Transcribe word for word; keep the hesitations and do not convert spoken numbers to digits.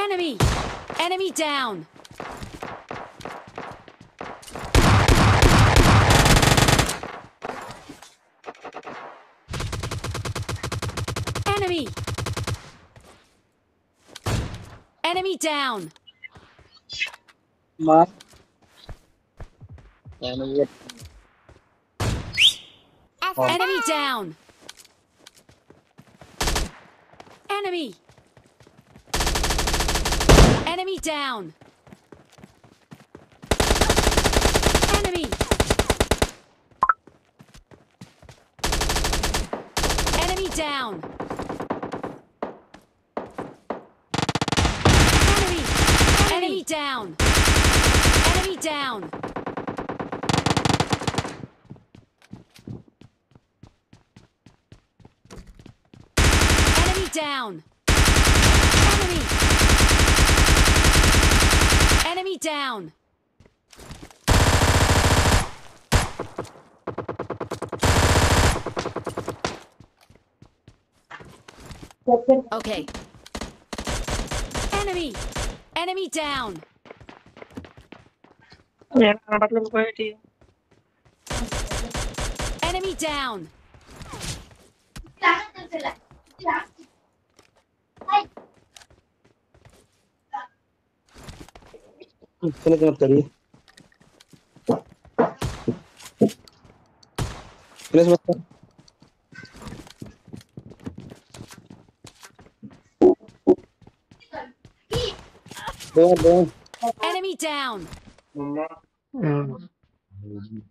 Enemy! Enemy down! Enemy! Enemy down! Mark. Enemy. Enemy down! Enemy! Enemy down! Enemy! Enemy down! Enemy! Enemy down! Enemy down! Enemy down! Enemy! Enemy down! Okay. Enemy! Enemy down! Ya, kenapa belum gue di Enemy down! Sini tengok tadi. Sini sebentar. Doang, doang. Enemy down! Hmm.